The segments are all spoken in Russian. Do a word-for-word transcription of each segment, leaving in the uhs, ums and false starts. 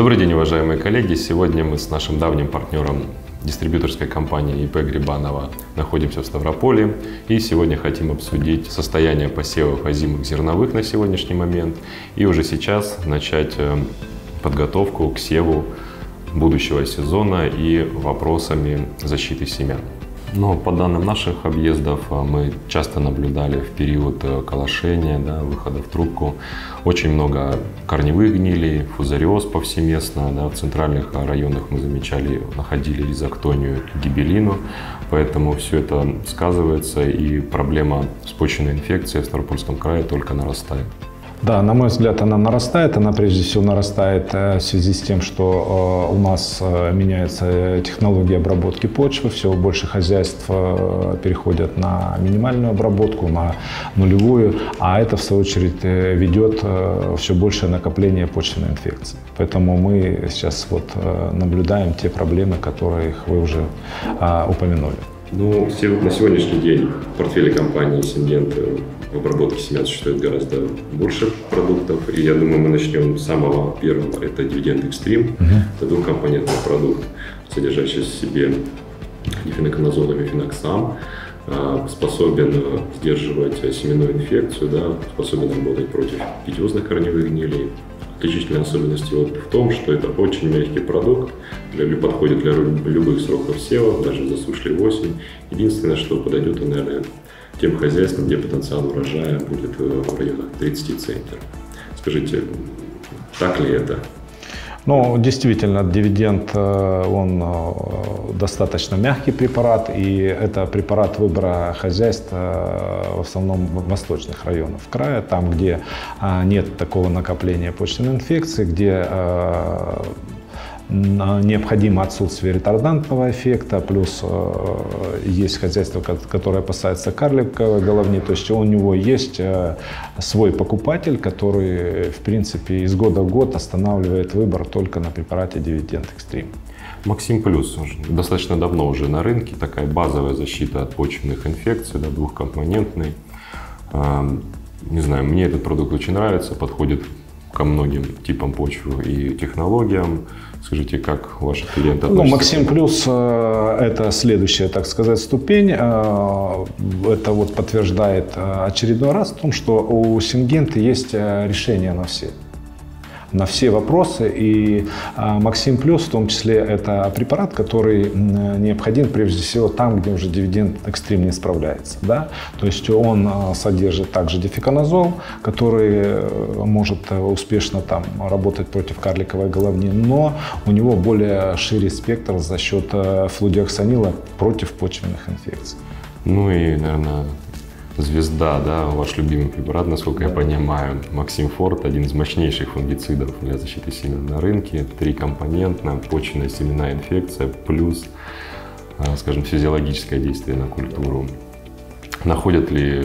Добрый день, уважаемые коллеги! Сегодня мы с нашим давним партнером дистрибьюторской компании ИП Грибанова находимся в Ставрополе и сегодня хотим обсудить состояние посевов озимых зерновых на сегодняшний момент и уже сейчас начать подготовку к севу будущего сезона и вопросами защиты семян. Но по данным наших объездов мы часто наблюдали в период колошения, да, выхода в трубку очень много корневых гнилей, фузариоз повсеместно. Да, в центральных районах мы замечали, находили ризоктонию, гибеллину, поэтому все это сказывается и проблема с почвенной инфекцией в Ставропольском крае только нарастает. Да, на мой взгляд, она нарастает. Она прежде всего нарастает в связи с тем, что у нас меняется технология обработки почвы. Все больше хозяйств переходят на минимальную обработку, на нулевую. А это, в свою очередь, ведет все большее накопление почвенной инфекции. Поэтому мы сейчас вот наблюдаем те проблемы, которые вы уже упомянули. Ну, на сегодняшний день в портфеле компании «Сингент» в обработке семян существует гораздо больше продуктов. И я думаю, мы начнем с самого первого. Это Dividend Extreme. Uh-huh. Это двухкомпонентный продукт, содержащий в себе дифеноконазол и мефеноксам. Способен сдерживать семенную инфекцию, да, способен работать против питиозных корневых гнилей. Отличительная особенность его в том, что это очень мягкий продукт, для, подходит для любых сроков сева, даже в засушливую осень. Единственное, что подойдет, наверное, тем хозяйствам, где потенциал урожая будет в районах тридцати центнеров. Скажите, так ли это? Ну, действительно, Dividend, он достаточно мягкий препарат, и это препарат выбора хозяйств в основном восточных районов края, там, где нет такого накопления почвенной инфекции, где необходимо отсутствие ретардантного эффекта, плюс э, есть хозяйство, которое опасается карликовой головни, то есть у него есть э, свой покупатель, который в принципе из года в год останавливает выбор только на препарате Dividend Extreme. Максим Плюс достаточно давно уже на рынке, такая базовая защита от почвенных инфекций, да, двухкомпонентный. Э, не знаю, мне этот продукт очень нравится, подходит ко многим типам почвы и технологиям. Скажите, как ваши клиенты относятся? Ну, Максим Плюс – это следующая, так сказать, ступень. Это вот подтверждает очередной раз в том, что у Сингента есть решение на все. на все вопросы. И Максим Плюс, в том числе, это препарат, который необходим прежде всего там, где уже Dividend Extreme не справляется. Да? То есть он содержит также дифеконазол, который может успешно там работать против карликовой головни, но у него более шире спектр за счет флудиоксанила против почвенных инфекций. Ну и, наверное, звезда, да, ваш любимый препарат, насколько я понимаю, Максим Форт, один из мощнейших фунгицидов для защиты семян на рынке, трикомпонентная, почвенная семенная инфекция, плюс, скажем, физиологическое действие на культуру. Находят ли,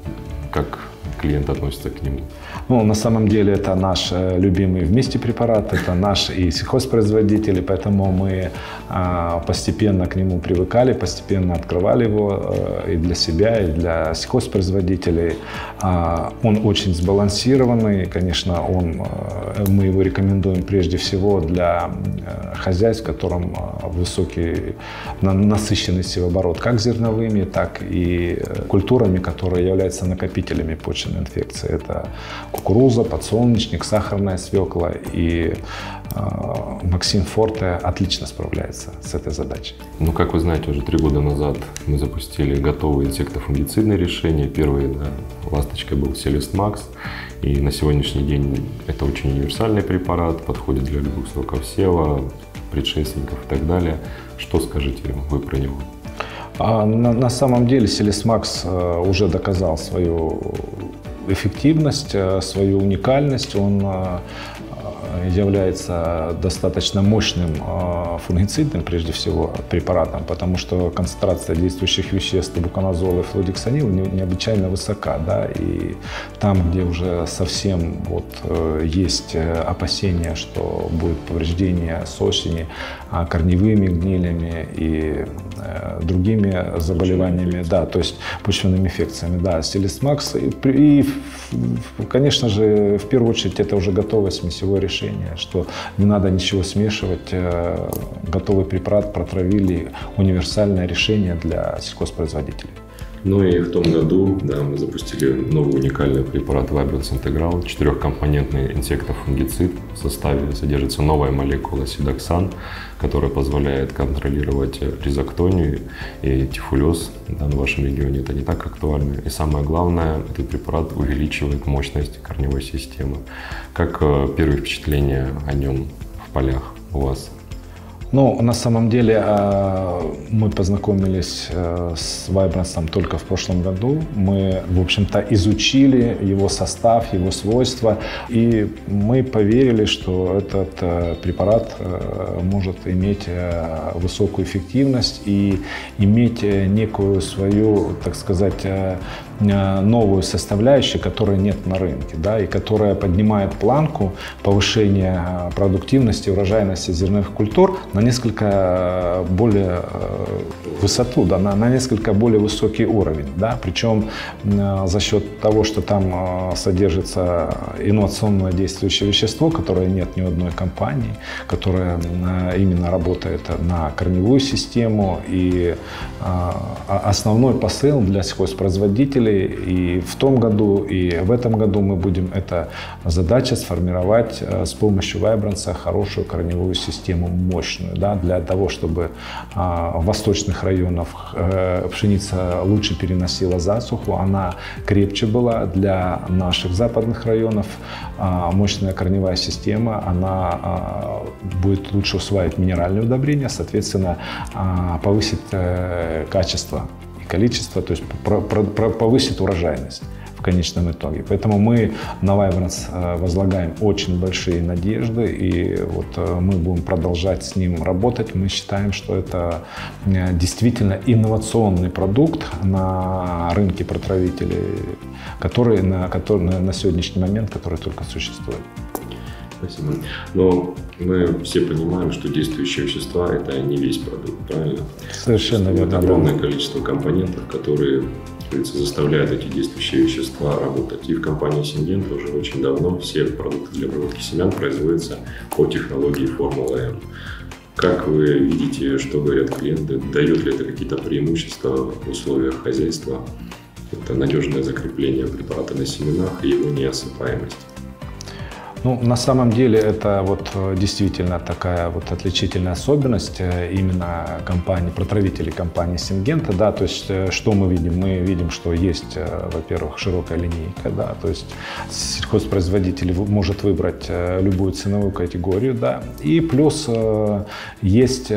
как клиент относится к нему? Ну, на самом деле это наш любимый вместе препарат, это наш и сельхозпроизводители, поэтому мы а, постепенно к нему привыкали, постепенно открывали его а, и для себя, и для сельхозпроизводителей. А, он очень сбалансированный, конечно, он, мы его рекомендуем прежде всего для хозяйств, в котором высокий насыщенный севооборот как зерновыми, так и культурами, которые являются накопителями почвенной инфекции. Это кукуруза, подсолнечник, сахарная свекла, и э, Максим Форте отлично справляется с этой задачей. Ну, как вы знаете, уже три года назад мы запустили готовые инсектофунгицидные решения. Первый, да, ласточкой был Celest Max, и на сегодняшний день это очень универсальный препарат, подходит для любых сроков сева, предшественников и так далее. Что скажете вы про него? А на, на самом деле Celest Max уже доказал свою эффективность, свою уникальность. Он является достаточно мощным фунгицидным, прежде всего, препаратом, потому что концентрация действующих веществ буканазола и флудиксанила необычайно высока. Да? И там, где уже совсем вот есть опасения, что будет повреждение с осени корневыми гнилями и другими заболеваниями, да, то есть почвенными инфекциями, да, Celest Max и конечно же, в первую очередь это уже готовое смесевое решение, что не надо ничего смешивать. Готовый препарат протравили, универсальное решение для сельхозпроизводителей. Ну и в том году, да, мы запустили новый уникальный препарат Vibrance Integral, четырехкомпонентный инсектофунгицид. В составе содержится новая молекула сидоксан, которая позволяет контролировать ризоктонию и тифулез. Да, в вашем регионе это не так актуально. И самое главное, этот препарат увеличивает мощность корневой системы. Как первые впечатления о нем в полях у вас? Ну, на самом деле мы познакомились с Vibrance только в прошлом году. Мы, в общем-то, изучили его состав, его свойства, и мы поверили, что этот препарат может иметь высокую эффективность и иметь некую свою, так сказать, новую составляющую, которой нет на рынке, да, и которая поднимает планку повышения продуктивности, урожайности зерновых культур на несколько более высоту, да, на, на несколько более высокий уровень. Да, причем за счет того, что там содержится инновационное действующее вещество, которое нет ни у одной компании, которое именно работает на корневую систему, и основной посыл для сельхозпроизводителей и в том году, и в этом году мы будем, это задача сформировать с помощью Vibrance хорошую корневую систему, мощную, да, для того, чтобы в восточных районах пшеница лучше переносила засуху, она крепче была. Для наших западных районов мощная корневая система, она будет лучше усваивать минеральные удобрения, соответственно, повысит качество и количество, то есть повысит урожайность в конечном итоге. Поэтому мы на Vibrance возлагаем очень большие надежды, и вот мы будем продолжать с ним работать. Мы считаем, что это действительно инновационный продукт на рынке протравителей, который на, который, на сегодняшний момент, который только существует. Спасибо. Но мы все понимаем, что действующие вещества – это не весь продукт, правильно? Совершенно верно. Это огромное количество компонентов, которые, говорится, заставляют эти действующие вещества работать. И в компании Syngenta уже очень давно все продукты для обработки семян производятся по технологии Формула М. Как вы видите, что говорят клиенты? Дает ли это какие-то преимущества в условиях хозяйства? Это надежное закрепление препарата на семенах и его неосыпаемость. Ну, на самом деле это вот действительно такая вот отличительная особенность именно компании, протравителей компании Syngenta, да, то есть что мы видим? Мы видим, что есть, во-первых, широкая линейка, да, то есть сельхозпроизводитель может выбрать любую ценовую категорию, да, и плюс есть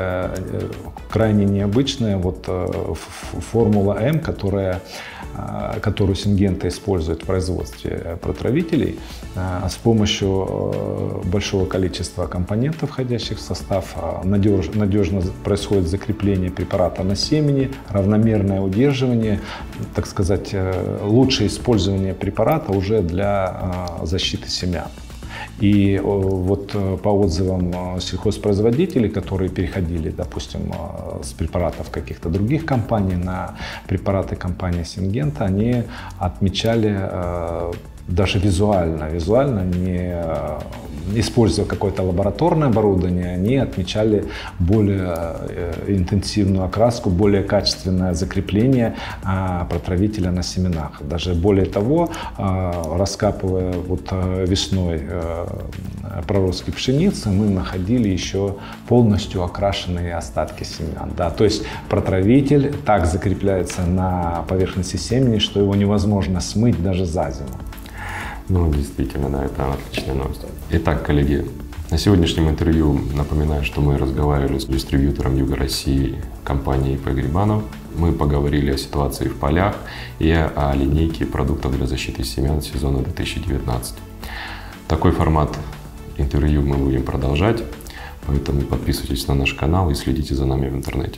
крайне необычная вот формула М, которая которую Syngenta использует в производстве протравителей с помощью большого количества компонентов, входящих в состав. Надеж, надежно происходит закрепление препарата на семени, равномерное удерживание, так сказать, лучшее использование препарата уже для защиты семян. И вот по отзывам сельхозпроизводителей, которые переходили, допустим, с препаратов каких-то других компаний на препараты компании Syngenta, они отмечали даже визуально, визуально, не используя какое-то лабораторное оборудование, они отмечали более интенсивную окраску, более качественное закрепление протравителя на семенах. Даже более того, раскапывая вот весной проростки пшеницы, мы находили еще полностью окрашенные остатки семян. Да? То есть протравитель так закрепляется на поверхности семени, что его невозможно смыть даже за зиму. Ну, действительно, да, это отличная новость. Итак, коллеги, на сегодняшнем интервью напоминаю, что мы разговаривали с дистрибьютором Юга России компании и пэ Грибанов. Мы поговорили о ситуации в полях и о линейке продуктов для защиты семян сезона две тысячи девятнадцать. Такой формат интервью мы будем продолжать, поэтому подписывайтесь на наш канал и следите за нами в интернете.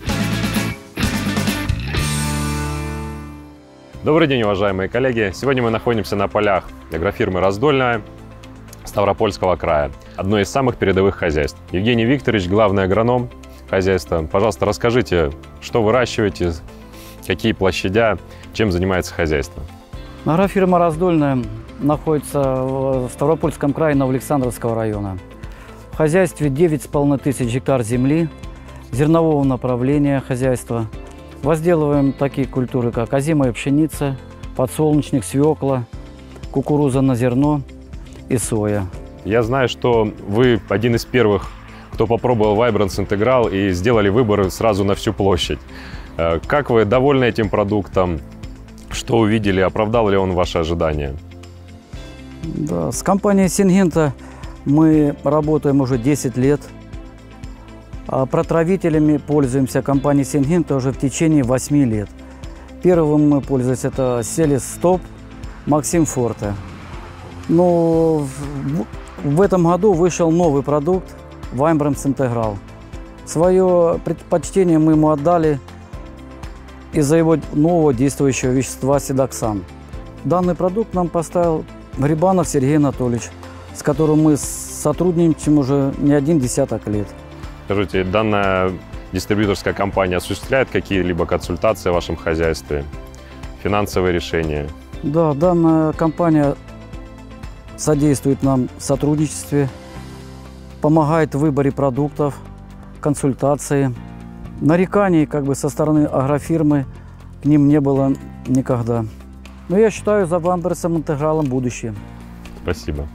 Добрый день, уважаемые коллеги! Сегодня мы находимся на полях агрофирмы «Раздольная» Ставропольского края, одно из самых передовых хозяйств. Евгений Викторович, главный агроном хозяйства. Пожалуйста, расскажите, что выращиваете, какие площадя, чем занимается хозяйство? Агрофирма «Раздольная» находится в Ставропольском крае Новоалександровского района. В хозяйстве девять с половиной тысяч гектар земли, зернового направления хозяйства. Возделываем такие культуры, как озимая пшеница, подсолнечник, свекла, кукуруза на зерно и соя. Я знаю, что вы один из первых, кто попробовал Vibrance Integral и сделали выбор сразу на всю площадь. Как вы довольны этим продуктом? Что увидели? Оправдал ли он ваши ожидания? Да, с компанией Syngenta мы работаем уже десять лет. А протравителями пользуемся компанией Syngenta уже в течение восьми лет. Первым мы пользовались это Селис Стоп, Максим Форте. Но в, в этом году вышел новый продукт Vibrance Integral. Свое предпочтение мы ему отдали из-за его нового действующего вещества седоксан. Данный продукт нам поставил Грибанов Сергей Анатольевич, с которым мы сотрудничаем уже не один десяток лет. Скажите, данная дистрибьюторская компания осуществляет какие-либо консультации в вашем хозяйстве, финансовые решения? Да, данная компания содействует нам в сотрудничестве, помогает в выборе продуктов, консультации. Нареканий как бы со стороны агрофирмы к ним не было никогда. Но я считаю, за Vibrance Integral будущее. Спасибо.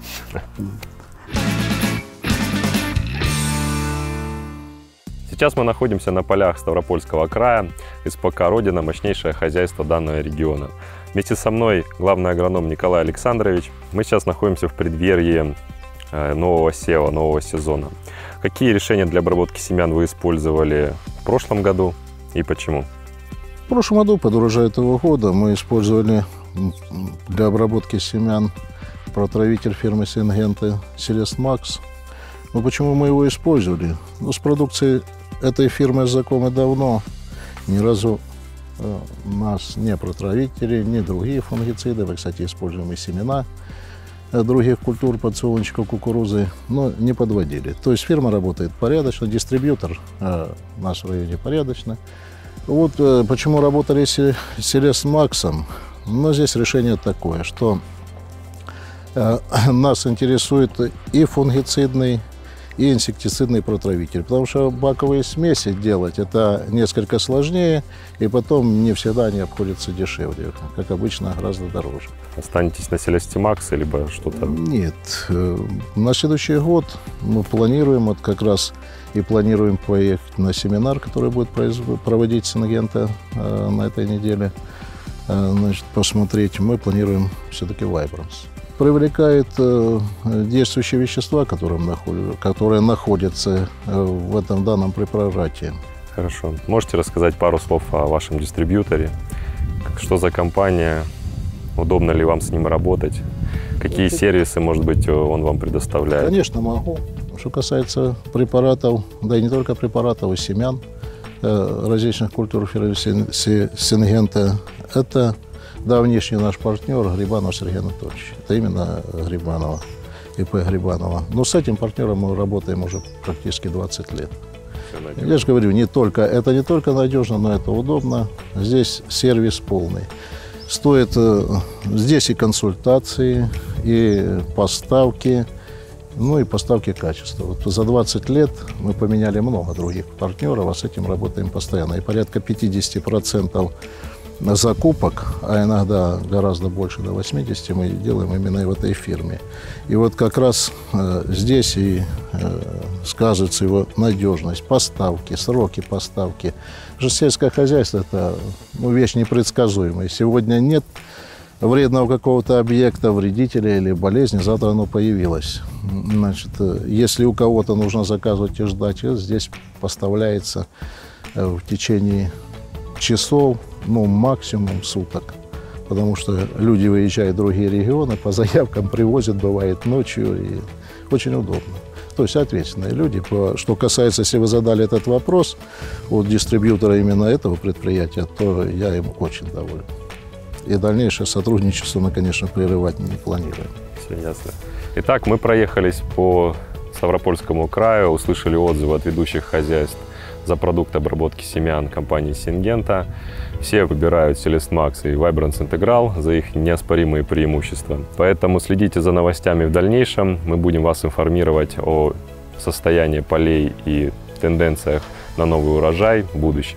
Сейчас мы находимся на полях Ставропольского края, СПК «Родина», мощнейшее хозяйство данного региона. Вместе со мной главный агроном Николай Александрович. Мы сейчас находимся в преддверии нового сева, нового сезона. Какие решения для обработки семян вы использовали в прошлом году и почему? В прошлом году, под урожай этого года, мы использовали для обработки семян протравитель фирмы Syngenta Celest Max. Но почему мы его использовали? Ну, с продукцией этой фирмы знакомы давно. Ни разу э, нас не протравители, ни другие фунгициды. Мы, кстати, используем и семена других культур, подсолнечка, кукурузы, но не подводили. То есть фирма работает порядочно, дистрибьютор э, в нашем районе порядочно. Вот э, почему работали с Celest Max. Но здесь решение такое, что э, нас интересует и фунгицидный, и инсектицидный протравитель, потому что баковые смеси делать это несколько сложнее, и потом не всегда они обходятся дешевле, как обычно, гораздо дороже. Останетесь на Celest Max, либо что-то? Нет. На следующий год мы планируем, вот как раз и планируем поехать на семинар, который будет проводить Syngenta на этой неделе. Значит, посмотреть, мы планируем все-таки Vibrance. Привлекает э, действующие вещества, которые, наход... которые находятся э, в этом данном препарате. Хорошо. Можете рассказать пару слов о вашем дистрибьюторе? Что за компания? Удобно ли вам с ним работать? Какие Это... сервисы, может быть, он вам предоставляет? Конечно, могу. Что касается препаратов, да и не только препаратов, и семян э, различных культур фирмы Syngenta, это давнишний наш партнер Грибанов Сергей Анатольевич. Это именно Грибанова, ИП Грибанова. Но с этим партнером мы работаем уже практически двадцать лет. Я же говорю, не только, это не только надежно, но это удобно. Здесь сервис полный. Стоит здесь и консультации, и поставки, ну и поставки качества. Вот за двадцать лет мы поменяли много других партнеров, а с этим работаем постоянно. И порядка пятьдесят процентов закупок, а иногда гораздо больше, до восьмидесяти, мы делаем именно в этой фирме. И вот как раз э, здесь и э, сказывается его надежность, поставки, сроки поставки. Же сельское хозяйство – это ну, вещь непредсказуемая. Сегодня нет вредного какого-то объекта, вредителя или болезни, завтра оно появилось. Значит, если у кого-то нужно заказывать и ждать, здесь поставляется э, в течение часов, ну, максимум суток, потому что люди выезжают в другие регионы, по заявкам привозят, бывает ночью, и очень удобно. То есть ответственные люди. Что касается, если вы задали этот вопрос от дистрибьютора именно этого предприятия, то я им очень доволен. И дальнейшее сотрудничество мы, конечно, прерывать не планируем. Все ясно. Итак, мы проехались по Ставропольскому краю, услышали отзывы от ведущих хозяйств за продукты обработки семян компании Syngenta. Все выбирают Celest Max и Vibrance Integral за их неоспоримые преимущества. Поэтому следите за новостями в дальнейшем. Мы будем вас информировать о состоянии полей и тенденциях на новый урожай в будущем.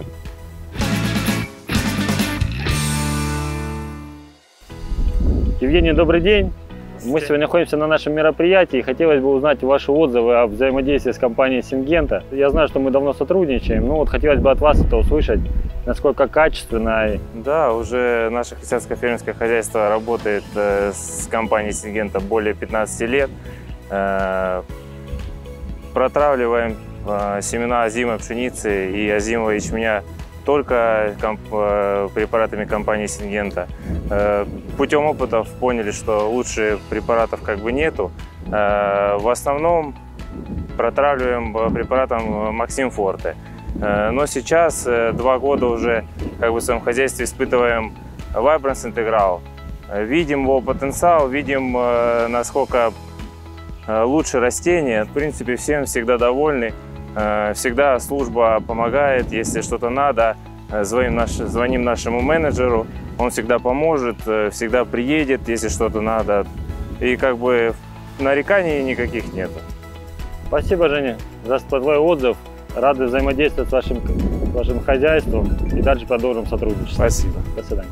Евгений, добрый день. Мы сегодня находимся на нашем мероприятии и хотелось бы узнать ваши отзывы о взаимодействии с компанией Syngenta. Я знаю, что мы давно сотрудничаем, но вот хотелось бы от вас это услышать, насколько качественно. Да, уже наше крестьянско-фермерское хозяйство работает с компанией Syngenta более пятнадцати лет. Протравливаем семена озимой пшеницы и озимого ячменя только комп препаратами компании Syngenta. Путем опытов поняли, что лучше препаратов как бы нету. В основном протравливаем препаратом Maxim Forte. Но сейчас, два года уже как бы в своем хозяйстве испытываем Vibrance Integral. Видим его потенциал, видим, насколько лучше растения. В принципе, всем всегда довольны. Всегда служба помогает, если что-то надо, звоним, наш, звоним нашему менеджеру, он всегда поможет, всегда приедет, если что-то надо. И как бы нареканий никаких нет. Спасибо, Женя, за твой отзыв. Рады взаимодействовать с вашим, вашим хозяйством и дальше продолжим сотрудничество. Спасибо. До свидания.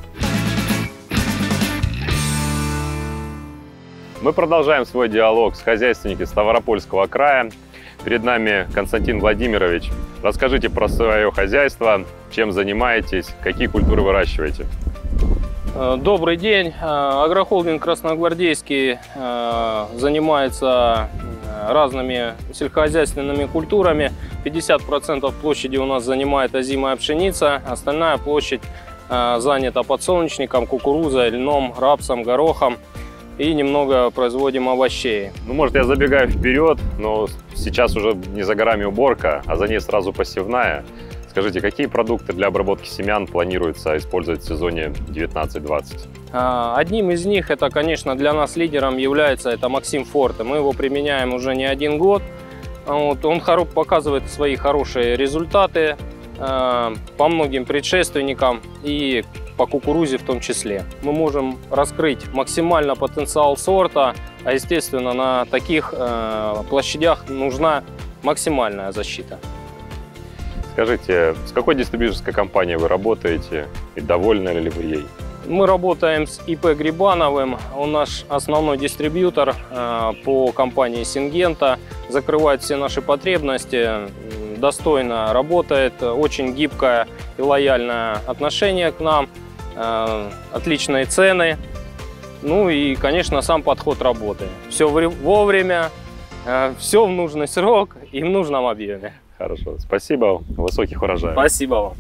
Мы продолжаем свой диалог с хозяйственниками Ставропольского края. Перед нами Константин Владимирович. Расскажите про свое хозяйство, чем занимаетесь, какие культуры выращиваете. Добрый день. Агрохолдинг Красногвардейский занимается разными сельскохозяйственными культурами. пятьдесят процентов площади у нас занимает озимая пшеница, остальная площадь занята подсолнечником, кукурузой, льном, рапсом, горохом. И немного производим овощей. Ну, может, я забегаю вперед, но сейчас уже не за горами уборка, а за ней сразу посевная. Скажите, какие продукты для обработки семян планируется использовать в сезоне девятнадцать двадцать? Одним из них, это, конечно, для нас лидером является это Maxim Forte. Мы его применяем уже не один год. Вот, он показывает свои хорошие результаты по многим предшественникам и по кукурузе в том числе. Мы можем раскрыть максимально потенциал сорта, а естественно на таких э, площадях нужна максимальная защита. Скажите, с какой дистрибьюторской компанией вы работаете и довольны ли вы ей? Мы работаем с ИП Грибановым, он наш основной дистрибьютор э, по компании Syngenta, закрывает все наши потребности, достойно работает, очень гибкое и лояльное отношение к нам, э, отличные цены, ну и, конечно, сам подход работы. Все вовремя, э, все в нужный срок и в нужном объеме. Хорошо, спасибо, высоких урожаев. Спасибо вам.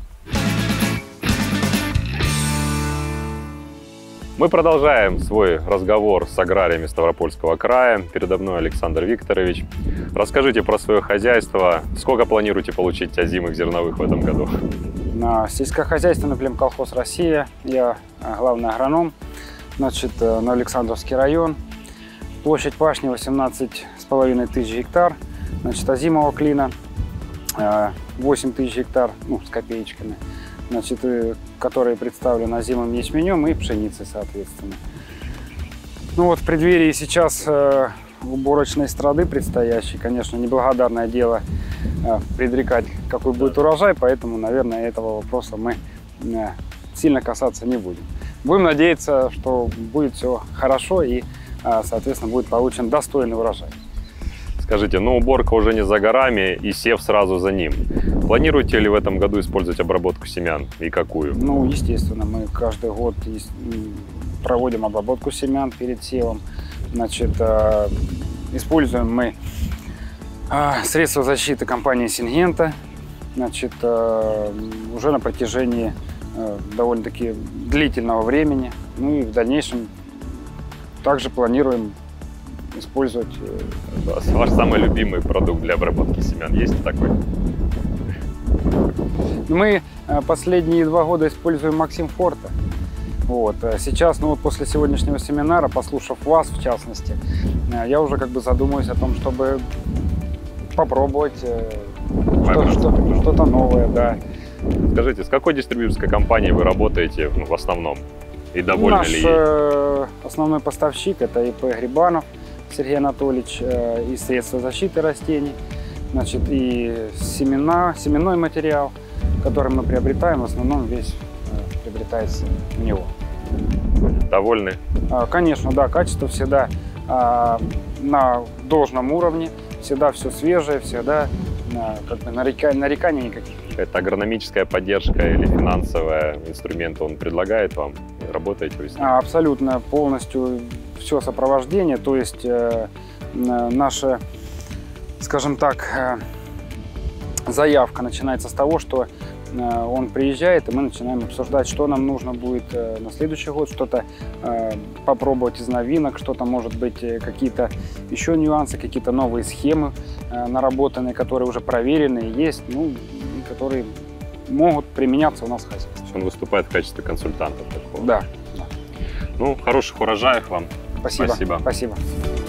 Мы продолжаем свой разговор с аграриями Ставропольского края. Передо мной Александр Викторович. Расскажите про свое хозяйство. Сколько планируете получить озимых зерновых в этом году? На сельскохозяйственный племколхоз «Россия». Я главный агроном. Значит, на Александровский район. Площадь пашни восемнадцать с половиной тысяч гектар. Значит, озимого клина восемь тысяч гектар, ну, с копеечками. Значит, которые представлены озимым ячменем и пшеницей, соответственно. Ну вот в преддверии сейчас э, уборочной страды предстоящей, конечно, неблагодарное дело э, предрекать, какой будет урожай, поэтому, наверное, этого вопроса мы э, сильно касаться не будем. Будем надеяться, что будет все хорошо и, э, соответственно, будет получен достойный урожай. Скажите, ну уборка уже не за горами и сев сразу за ним. Планируете ли в этом году использовать обработку семян и какую? Ну, естественно, мы каждый год проводим обработку семян перед севом. Значит, используем мы средства защиты компании Syngenta. Значит, уже на протяжении довольно-таки длительного времени. Ну и в дальнейшем также планируем использовать. Ваш самый любимый продукт для обработки семян есть такой? Мы последние два года используем Maxim Forte. Вот. Сейчас, ну вот после сегодняшнего семинара, послушав вас в частности, я уже как бы задумываюсь о том, чтобы попробовать Что- что- что-то новое, да. Скажите, с какой дистрибьюторской компанией вы работаете, ну, в основном? И довольны Наш ли ей? э, основной поставщик – это ИП Грибанов Сергей Анатольевич, э, и средства защиты растений, значит, и семена, семенной материал, который мы приобретаем, в основном весь э, приобретается у него. Довольны? А, Конечно, да, качество всегда а, на должном уровне, всегда все свежее, всегда а, как бы нарека- нареканий никаких. Это агрономическая поддержка или финансовая инструмент он предлагает вам? Работаете вы с ним? А, Абсолютно полностью все сопровождение, то есть э, н- наша, скажем так, э, заявка начинается с того, что э, он приезжает, и мы начинаем обсуждать, что нам нужно будет э, на следующий год, что-то э, попробовать из новинок, что-то, может быть, э, какие-то еще нюансы, какие-то новые схемы э, наработанные, которые уже проверены, есть, ну, и которые могут применяться у нас в хозяйстве. То есть он выступает в качестве консультанта такого? Да. Ну, хороших урожаев вам. Спасибо. Спасибо. Спасибо.